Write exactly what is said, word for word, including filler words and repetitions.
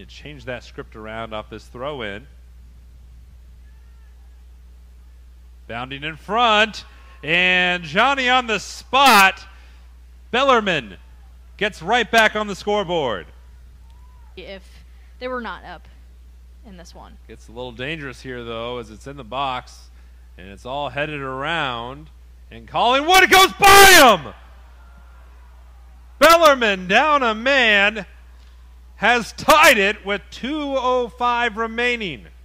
You change that script around off this throw in. Bounding in front, and Johnny on the spot. Bellarmine gets right back on the scoreboard. If they were not up in this one. Gets a little dangerous here, though, as it's in the box, and it's all headed around. And Collingwood goes by him! Bellarmine down a man, has tied it with two oh five remaining.